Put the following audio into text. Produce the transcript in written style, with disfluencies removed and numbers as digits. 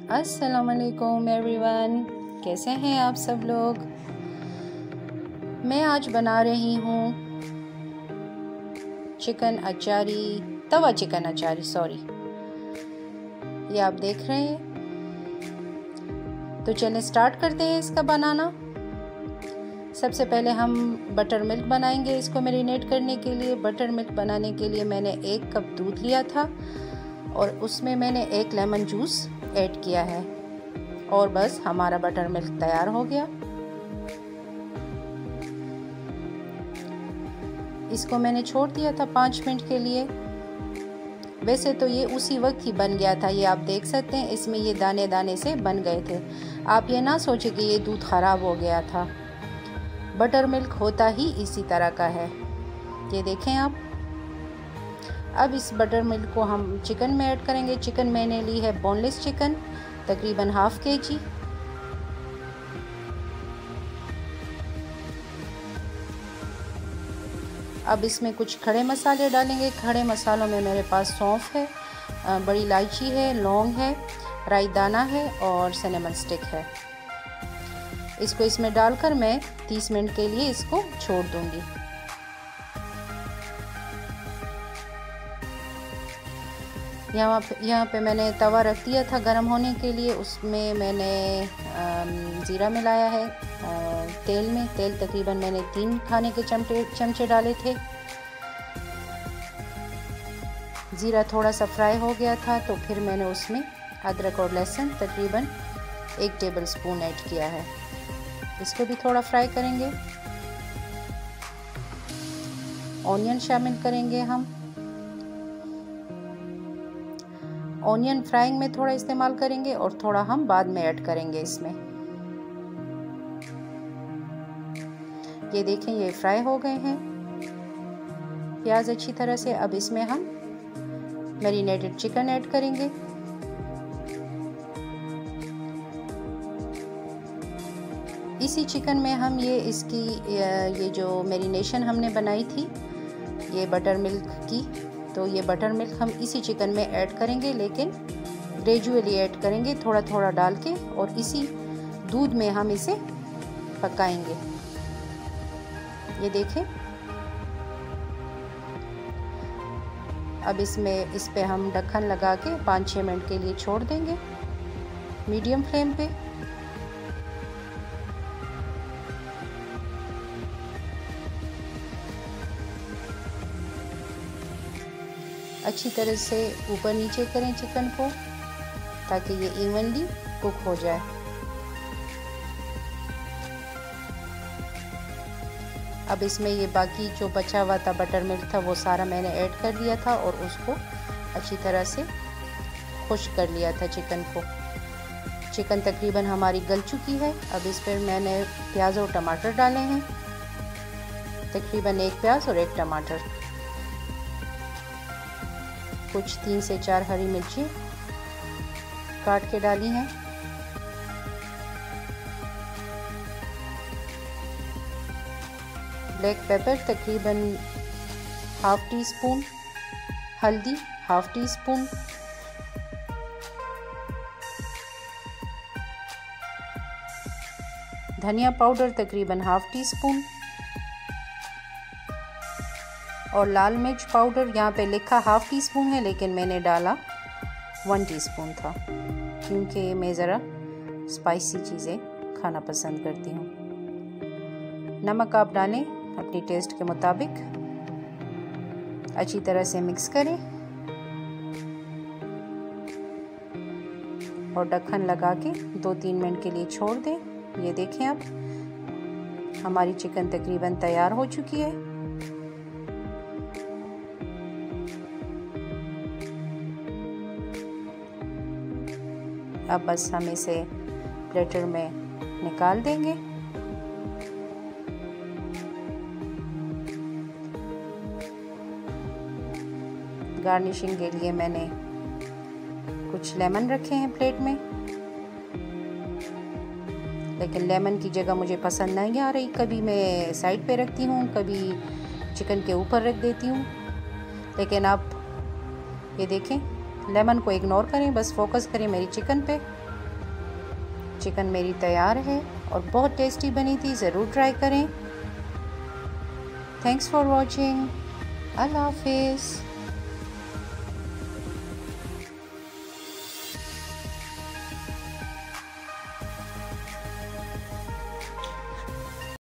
अस्सलामुअलैकुम एवरीवन, कैसे हैं आप सब लोग। मैं आज बना रही हूँ चिकन अचारी, तवा चिकन अचारी सॉरी, ये आप देख रहे हैं। तो चलें स्टार्ट करते हैं इसका बनाना। सबसे पहले हम बटर मिल्क बनाएंगे। इसको मैरिनेट करने के लिए, बटर मिल्क बनाने के लिए मैंने 1 कप दूध लिया था और उसमें मैंने 1 लेमन जूस ऐड किया है और बस हमारा बटर मिल्क तैयार हो गया। इसको मैंने छोड़ दिया था 5 मिनट के लिए। वैसे तो ये उसी वक्त ही बन गया था, ये आप देख सकते हैं, इसमें ये दाने दाने से बन गए थे। आप ये ना सोचें कि ये दूध ख़राब हो गया था, बटर मिल्क होता ही इसी तरह का है। ये देखें आप। अब इस बटर मिल्क को हम चिकन में ऐड करेंगे। चिकन मैंने ली है बोनलेस चिकन, तकरीबन ½ kg। अब इसमें कुछ खड़े मसाले डालेंगे। खड़े मसालों में मेरे पास सौंफ है, बड़ी इलायची है, लौंग है, राई दाना है और सिनेमन स्टिक है। इसको इसमें डालकर मैं 30 मिनट के लिए इसको छोड़ दूंगी। यहाँ पे मैंने तवा रख दिया था गरम होने के लिए। उसमें मैंने ज़ीरा मिलाया है तेल में। तेल तकरीबन मैंने 3 खाने के चमचे डाले थे। ज़ीरा थोड़ा सा फ्राई हो गया था तो फिर मैंने उसमें अदरक और लहसुन तकरीबन 1 टेबल स्पून ऐड किया है। इसको भी थोड़ा फ्राई करेंगे। ऑनियन शामिल करेंगे हम। ऑनियन फ्राइंग में थोड़ा इस्तेमाल करेंगे और थोड़ा हम बाद में ऐड करेंगे इसमें। ये देखें, ये फ्राई हो गए हैं प्याज अच्छी तरह से। अब इसमें हम मैरिनेटेड चिकन ऐड करेंगे। इसी चिकन में हम ये जो मैरिनेशन हमने बनाई थी ये बटर मिल्क की, तो ये बटर मिल्क हम इसी चिकन में ऐड करेंगे, लेकिन ग्रेजुअली ऐड करेंगे, थोड़ा थोड़ा डाल के, और इसी दूध में हम इसे पकाएंगे। ये देखें। अब इस पे हम ढक्कन लगा के 5-6 मिनट के लिए छोड़ देंगे मीडियम फ्लेम पे। अच्छी तरह से ऊपर नीचे करें चिकन को ताकि ये इवनली कुक हो जाए। अब इसमें ये बाकी जो बचा हुआ था बटर मिल्क था वो सारा मैंने ऐड कर दिया था और उसको अच्छी तरह से खुश्क कर लिया था चिकन को। चिकन तकरीबन हमारी गल चुकी है। अब इस पर मैंने प्याज और टमाटर डाले हैं, तकरीबन 1 प्याज और 1 टमाटर, कुछ 3 से 4 हरी मिर्ची काट के डाली हैं। ब्लैक पेपर तकरीबन ½ टीस्पून, हल्दी ½ टीस्पून, धनिया पाउडर तकरीबन ½ टीस्पून और लाल मिर्च पाउडर यहाँ पे लिखा ½ टीस्पून है, लेकिन मैंने डाला 1 टीस्पून था क्योंकि मैं ज़रा स्पाइसी चीज़ें खाना पसंद करती हूँ। नमक आप डालें अपनी टेस्ट के मुताबिक। अच्छी तरह से मिक्स करें और ढक्कन लगा के 2-3 मिनट के लिए छोड़ दें। ये देखें, अब हमारी चिकन तकरीबन तैयार हो चुकी है। अब बस हम इसे प्लेटर में निकाल देंगे। गार्निशिंग के लिए मैंने कुछ लेमन रखे हैं प्लेट में, लेकिन लेमन की जगह मुझे पसंद नहीं आ रही। कभी मैं साइड पे रखती हूँ, कभी चिकन के ऊपर रख देती हूँ, लेकिन आप ये देखें लेमन को इग्नोर करें, बस फोकस करें मेरी चिकन पे। चिकन मेरी तैयार है और बहुत टेस्टी बनी थी, ज़रूर ट्राई करें। Thanks for watching. अल्लाह हाफिज़।